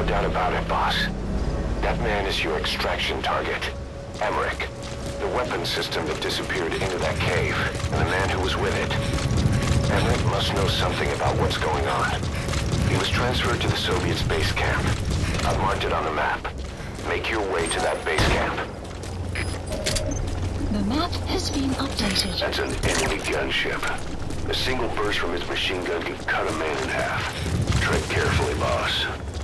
doubt about it, boss. That man is your extraction target. Emmerich. The weapons system that disappeared into that cave, and the man who was with it. Emmerich must know something about what's going on. He was transferred to the Soviets' base camp. I've marked it on the map. Make your way to that base camp. The map has been updated. That's an enemy gunship. A single burst from its machine gun could cut a man in half. Tread carefully, boss.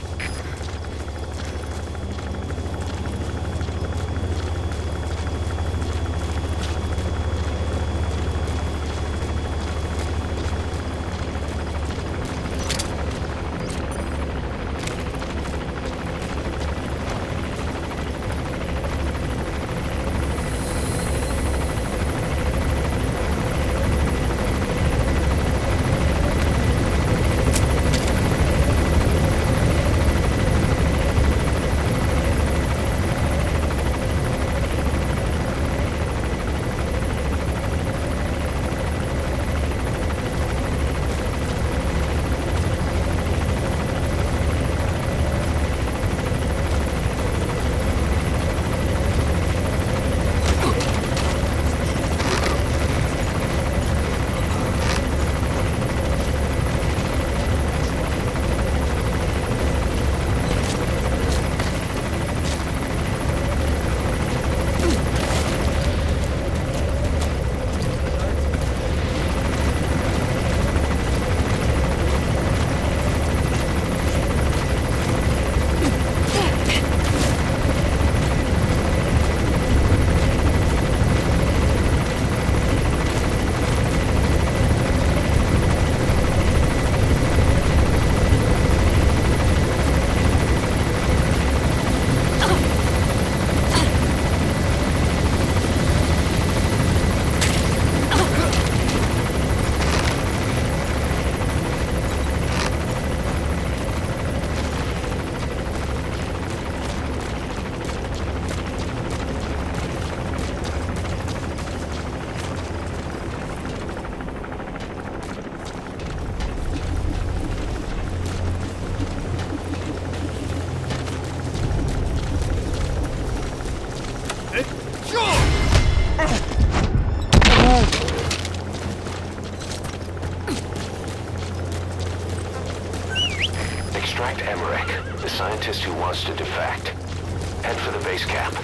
Extract Emmerich, the scientist who wants to defect. Head for the base camp.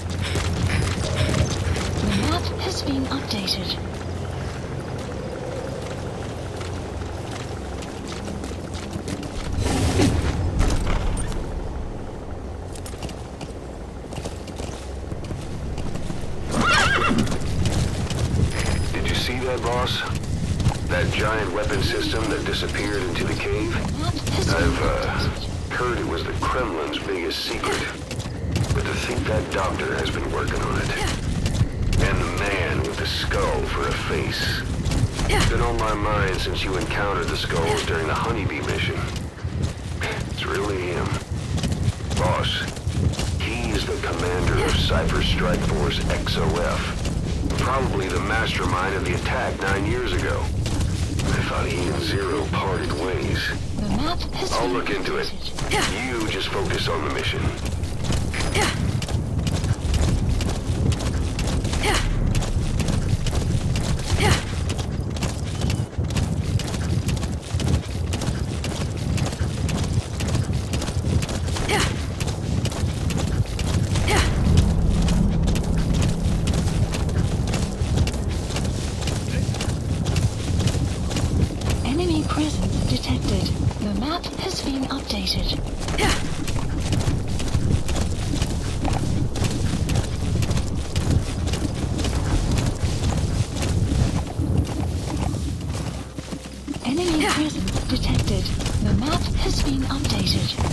The map has been updated. Did you see that, boss? That giant weapon system that disappeared into the cave? I've heard it was the Kremlin's biggest secret. But to think that doctor has been working on it. And the man with the skull for a face. It's been on my mind since you encountered the skulls during the Honeybee mission. It's really him. Boss, he is the commander of Cypher Strike Force XOF. Probably the mastermind of the attack 9 years ago. I thought he and Zero parted ways. The map has I'll been look into it. updated. You just focus on the mission. Enemy presence detected. The map has been updated. Enemy presence detected. The map has been updated.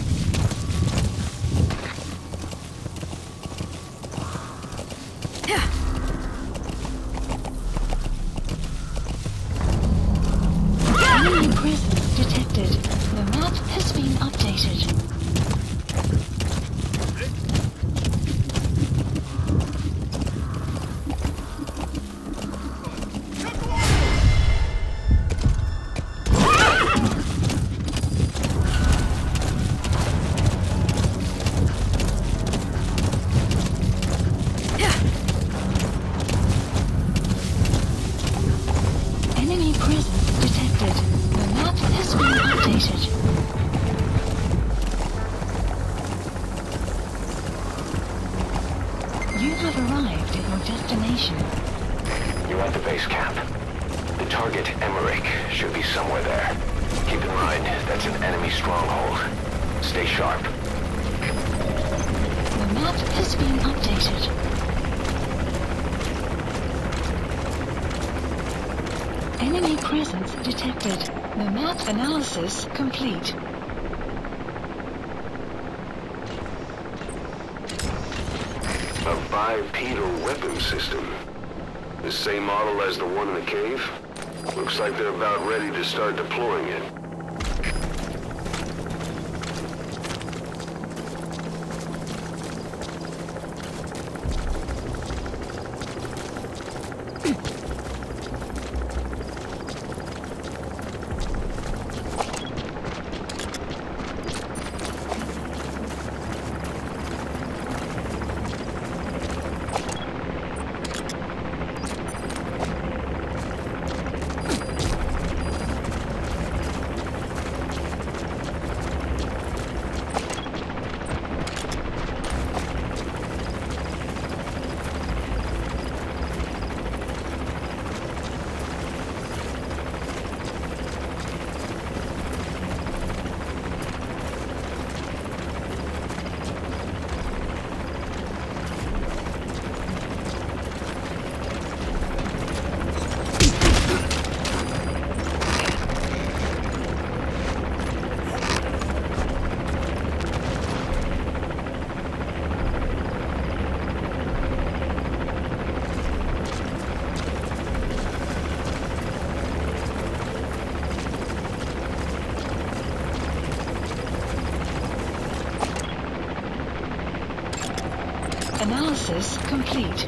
Enemy presence detected. The map has been updated. destination. You're at the base camp. The target, Emmerich, should be somewhere there. Keep in mind, that's an enemy stronghold. Stay sharp. The map has been updated. Enemy presence detected. The map analysis complete. A bipedal weapon system. The same model as the one in the cave? Looks like they're about ready to start deploying it. Analysis complete.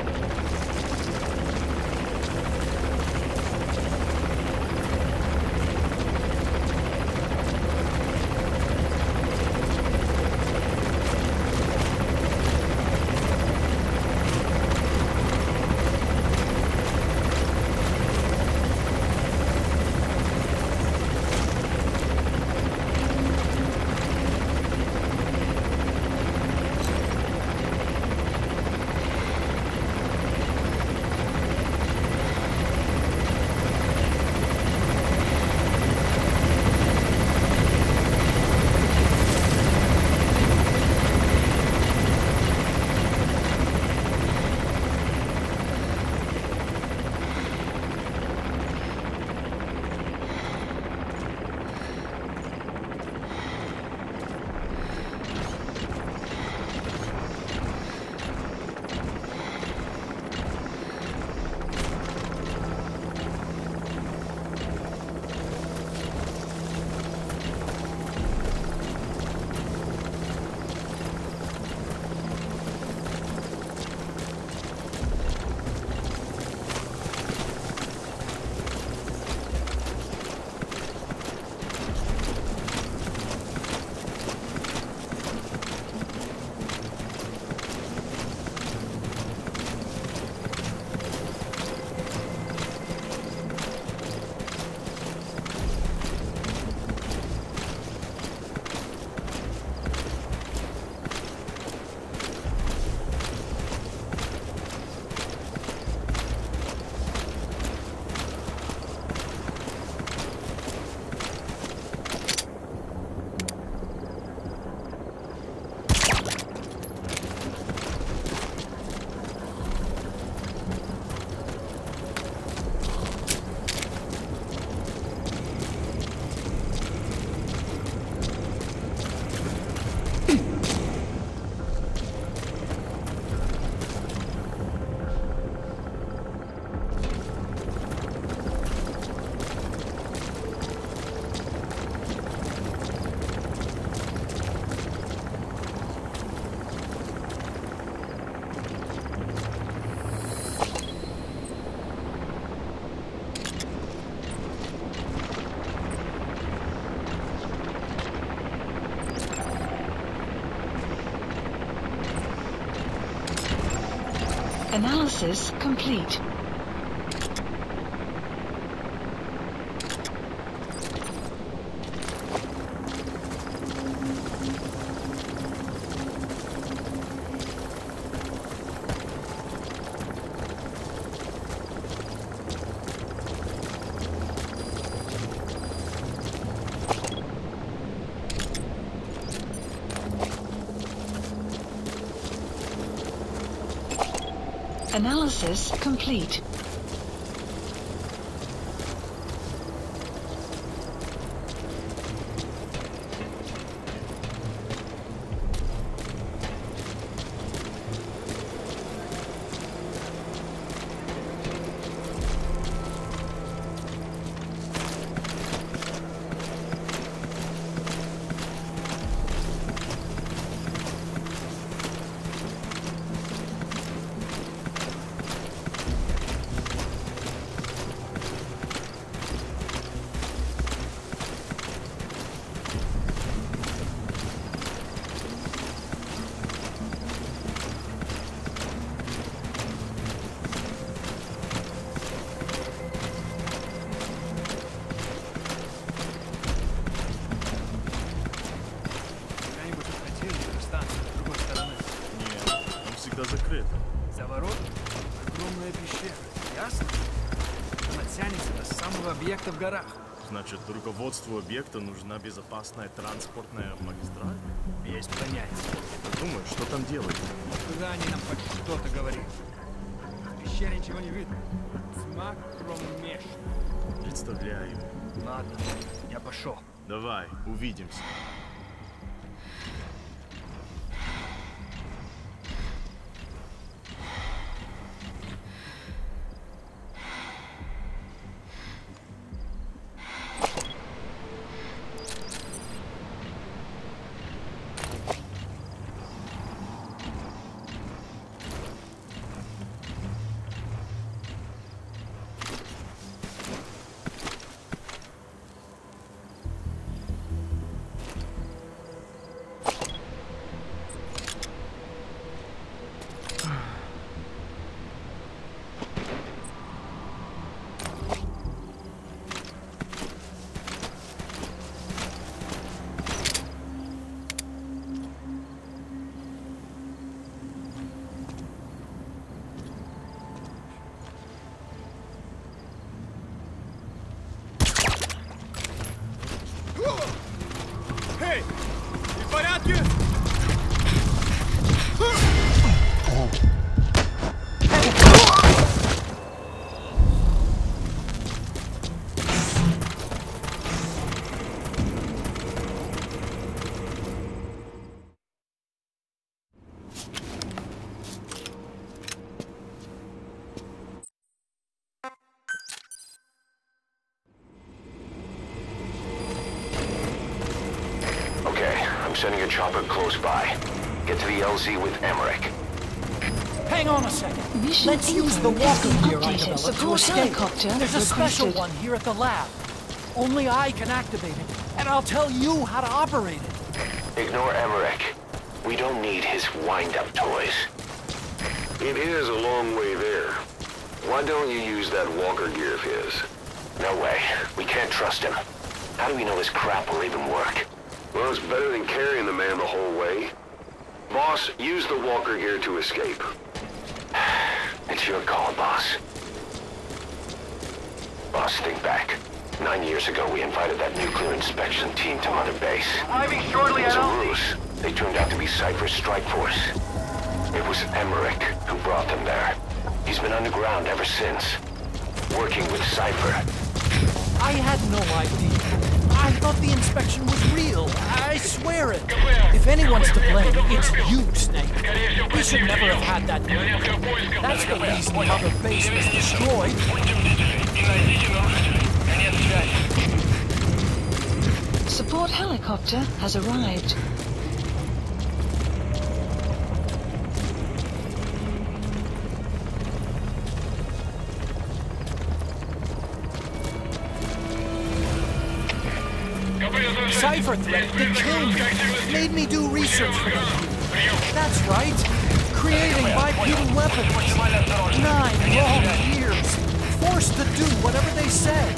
Analysis complete. Analysis complete. Закрыто. За ворот огромная пещера, ясно? Она тянется до самого объекта в горах. Значит, руководству объекта нужна безопасная транспортная магистраль? Есть понятие. Думаю, что там делать? Куда они нам хоть что-то говорят? В пещере ничего не видно. Тьма кромешная. Представляю. Ладно, я пошел. Давай, увидимся. Эй! Ты в порядке? Sending a chopper close by. Get to the LZ with Emmerich. Hang on a second. Mission Let's use the info has walking been gear updated. item to Support escape. helicopter There's a special requested. one here at the lab. Only I can activate it, and I'll tell you how to operate it. Ignore Emmerich. We don't need his wind-up toys. It is a long way there. Why don't you use that walker gear of his? No way. We can't trust him. How do we know this crap will even work? Well, it's better than carrying the man the whole way. Boss, use the walker gear to escape. It's your call, boss. Boss, think back. 9 years ago, we invited that nuclear inspection team to Mother Base. Arriving shortly, It was a ruse. They turned out to be Cypher's strike force. It was Emmerich who brought them there. He's been underground ever since, working with Cypher. I had no idea. I thought the inspection was real. I swear it. If anyone's to blame, it's you, Snake. We should never have had that meeting. That's the reason the other base was destroyed. Support helicopter has arrived. Cypher threatened to kill me. Made me do research for them. That's right. Creating bipedal weapons. 9 long years. Forced to do whatever they said.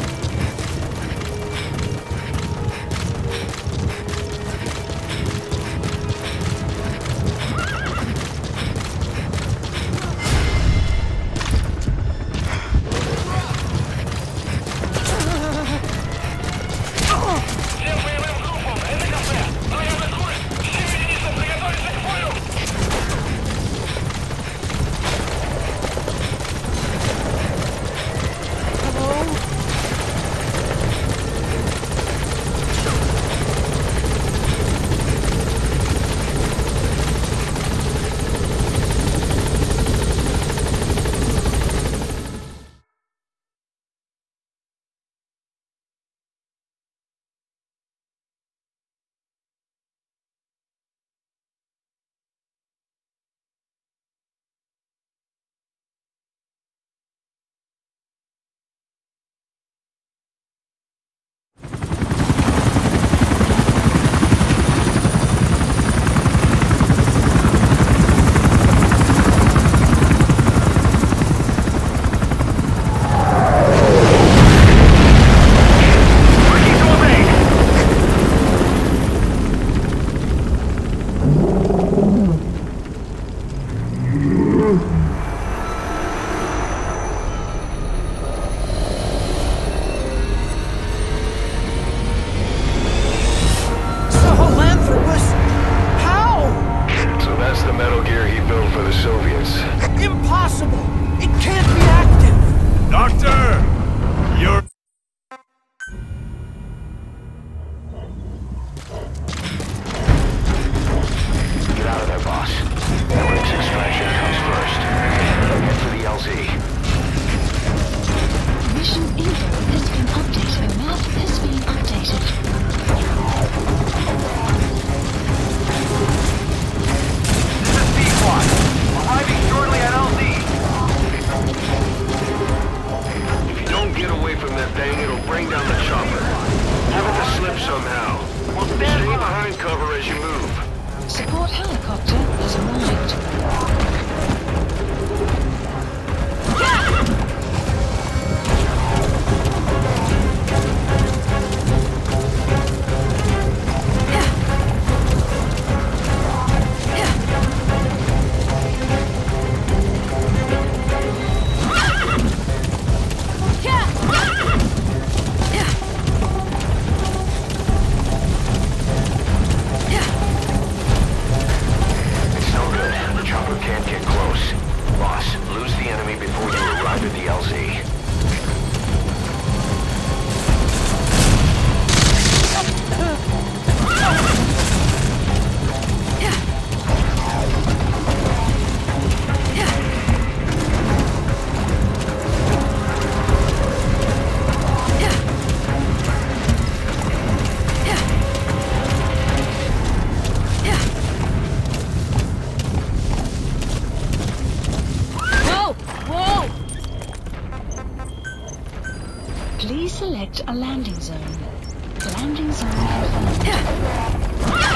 select a landing zone. Landing zone confirmed.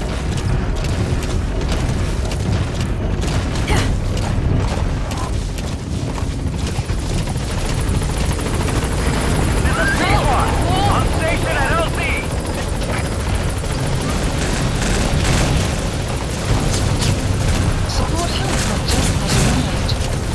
On station at LZ! Support helicopter has arrived.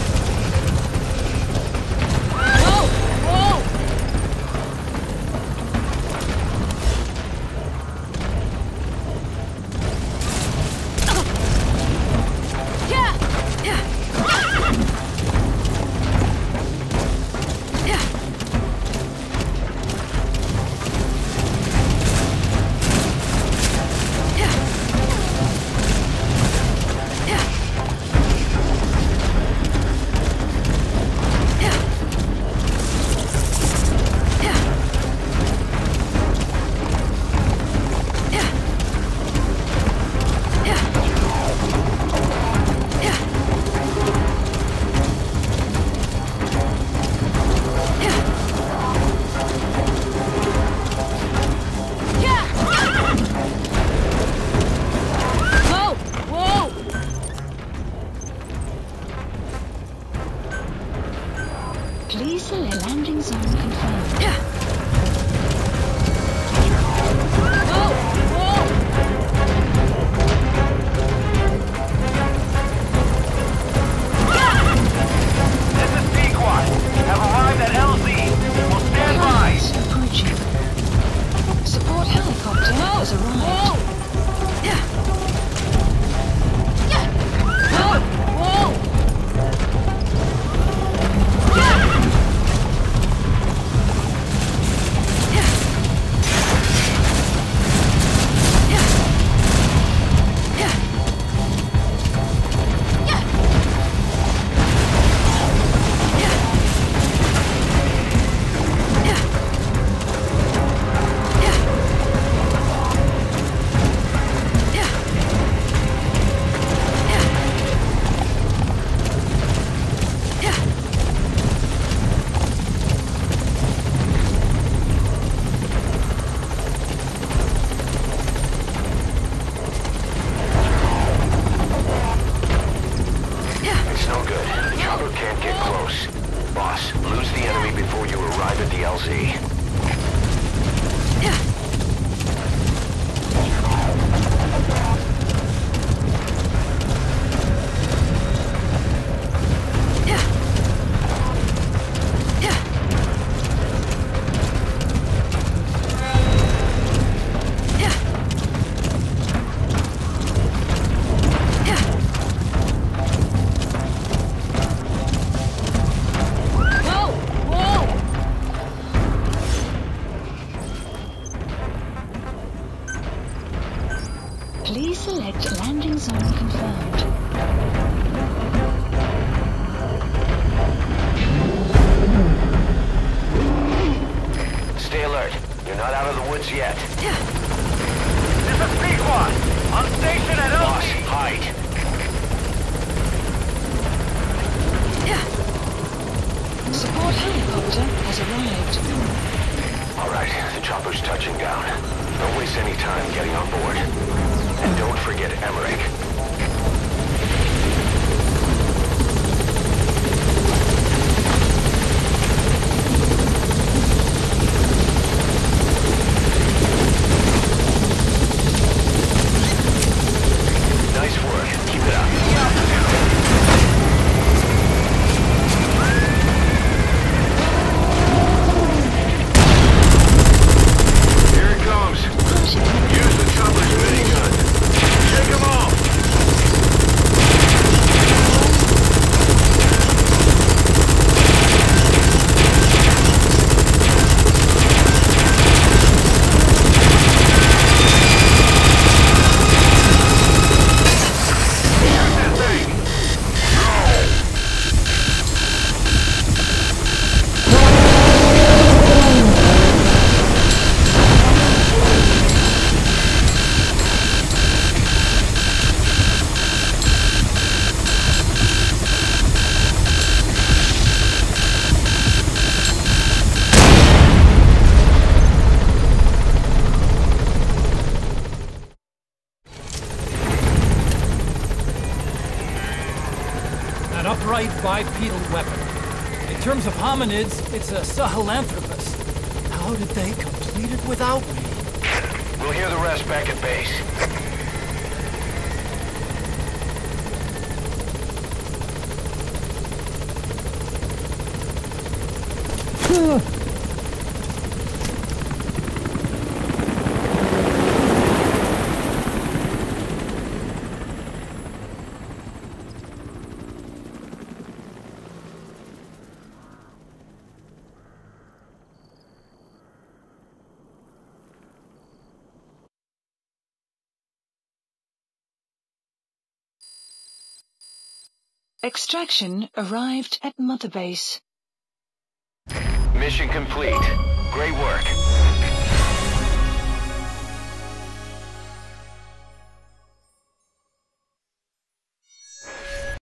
Please select landing zone confirmed. This is Pequod. Have arrived at LZ. We'll stand by. Approaching. Support helicopter has arrived. It's no good. The chopper can't get close. Boss, lose the enemy before you arrive at the LZ. Please select landing zone confirmed. Stay alert. You're not out of the woods yet. This is Pequod. On station at Boss, LZ. hide. Support helicopter has arrived. All right, the chopper's touching down. Don't waste any time getting on board. And don't forget Emmerich. An upright bipedal weapon. In terms of hominids, it's a Sahelanthropus. How did they complete it without me? We'll hear the rest back at base. Extraction arrived at Mother Base. Mission complete. Great work.